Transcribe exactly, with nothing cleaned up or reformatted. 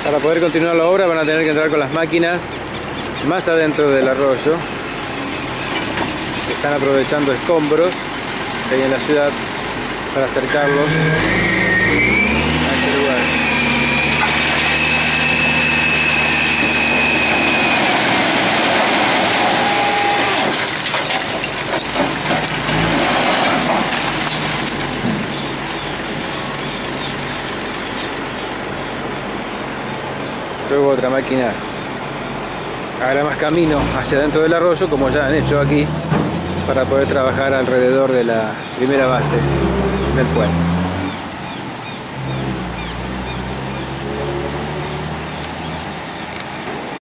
Para poder continuar la obra van a tener que entrar con las máquinas más adentro del arroyo. Están aprovechando escombros que hay en la ciudad para acercarlos a este lugar. Luego otra máquina hará más camino hacia dentro del arroyo, como ya han hecho aquí, para poder trabajar alrededor de la primera base del puente.